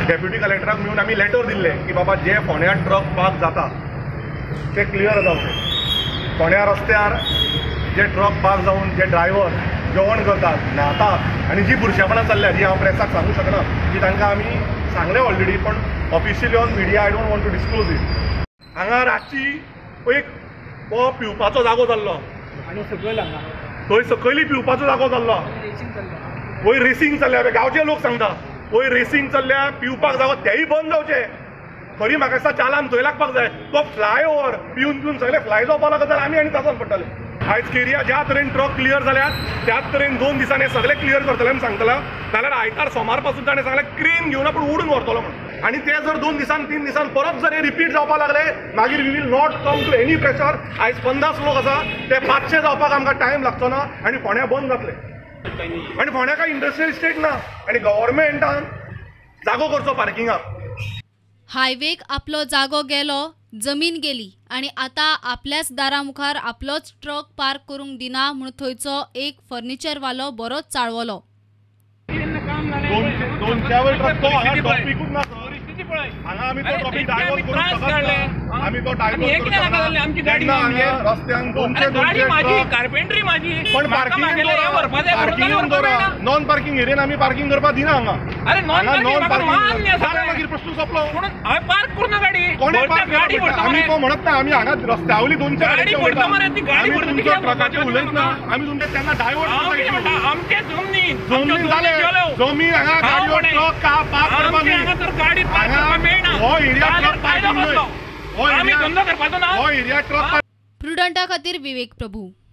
Deputy कलेक्टराक मेळून आमी letter दिल्ले की बाबा जे फोंड्या ट्रक पार्क जाता ते क्लियर जावचे। फोंड्या रस्त्यार जे ट्रक पार्क जावन जे ड्रायव्हर जेवण करतात न्हातात आनी जी बुरशेपणां चल्ल्या जी हांव प्रेसाक सांगूं शकना की तांकां आमी सांगलें ऑलरेडी, पण officially on media I don't want to disclose it. हांगा रातची एक हो पिवपाचो जागो जाल्लो आनी सकयल हांगा थंय सकयली पिवपाचो जागो जाल्लो, वयर रेसींग चल्ल्या, गांवचे लोक सांगता वयर रेसींग चल्ल्या, पिवपाक जागो तेय बंद जावचे। खरी म्हाका दिसता चालान थंय लागपाक जाय, तो फ्लायओव्हर पिवन पिवन सगळे फ्लाय जावपाक लागत जाल्यार आमी आनी ताचोन पडटले। आयज केरिया ज्या तरेन ट्रक क्लियर जाल्यात त्याच तरेन 2 दिसांनी सगळे क्लियर करतले म्हूण सांगतला, नाल्यार आयतार सोमार पासून ताणें सांगलें क्रेन घेवन आपूण उडून व्हरतलो म्हणून। आनी ते जर 2 दिसान 3 दिसान परत जर हे रिपीट जावपाक लागले मागीर we will not come to any pressure. आयज 50 लोक आसा ते 500 जावपाक आमकां टायम लागचो ना आनी फोंड्या बंद जातले। आनी फोंड्या काय इंडस्ट्रियल इस्टेट ना आनी गव्हर्मेंटान जागो करचो पार्किंगाक। हायवेक आपलो जागो गेलो, जमीन गेली आणि आता आपल्याच दारा मुखार आपलोच ट्रक पार्क करूंक दिना म्हणून थंयचो एक फर्निचरवालो बरोच चाळवलो। 200 वयर ट्रक तो हांगा टॉपिकूच ना सर, हांगा आमी तो टॉपिक डायव्हर्ट करूंक शकत ना, आमी तो डायव्हर्ट करूंक शकना। आमची गाडी रस्त्यान 200 ट्रक कार्पेंट्री माझी पण पार्किंग नॉन पार्किंग एरियेन आमी पार्किंग करपाक दिना हांगा। अरे नॉन पार्किंग जाल्यार मागीर प्रश्न सोंपलो। हांवें पार्क करू ना गाडी, कोणे पार्क गाडी आमी तो म्हणत ना, आमी हांगा रस्त्यावयली 200 गाडी व्हरता मरे, ती गाडी आमी व्हरता तुमच्या ट्रकाचे उलयत ना, आमी तुमचे तेन्ना डायव्हर्ट आमचे जमनी जाले जमीन हांगा गाडयो ट्रक का पार्क करपाक गाडी हो एरिया ट्रक पार्किंग आम्ही धंदो करपाचो ना, हो एरिया ट्रक। प्रुडंटा खातीर विवेक प्रभू।